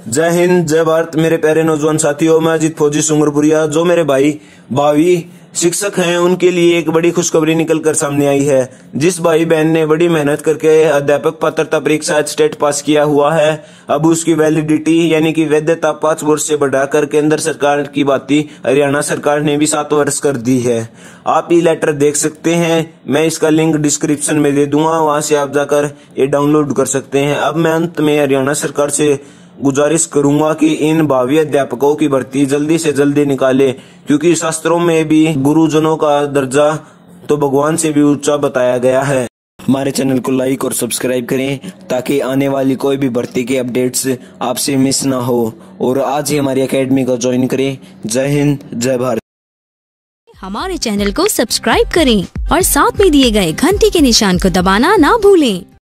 जय हिंद, जय भारत मेरे प्यारे नौजवान साथियों। मैं अजीत फौजी सुंगरपुरिया। जो मेरे भाई भावी शिक्षक हैं उनके लिए एक बड़ी खुशखबरी निकल कर सामने आई है। जिस भाई बहन ने बड़ी मेहनत करके अध्यापक पात्रता परीक्षा स्टेट पास किया हुआ है, अब उसकी वैलिडिटी यानी कि वैधता 5 वर्ष से बढ़ाकर केंद्र सरकार की बाती हरियाणा सरकार ने भी 7 वर्ष कर दी है। आप ये लेटर देख सकते हैं, मैं इसका लिंक डिस्क्रिप्शन में दे दूंगा, वहां से आप जाकर ये डाउनलोड कर सकते हैं। अब मैं अंत में हरियाणा सरकार से गुजारिश करूंगा कि इन भावी अध्यापकों की भर्ती जल्दी से जल्दी निकाले, क्योंकि शास्त्रों में भी गुरुजनों का दर्जा तो भगवान से भी ऊंचा बताया गया है। हमारे चैनल को लाइक और सब्सक्राइब करें ताकि आने वाली कोई भी भर्ती के अपडेट्स आपसे मिस ना हो, और आज ही हमारी एकेडमी को ज्वाइन करें। जय हिंद, जय भारत। हमारे चैनल को सब्सक्राइब करें और साथ में दिए गए घंटी के निशान को दबाना ना भूलें।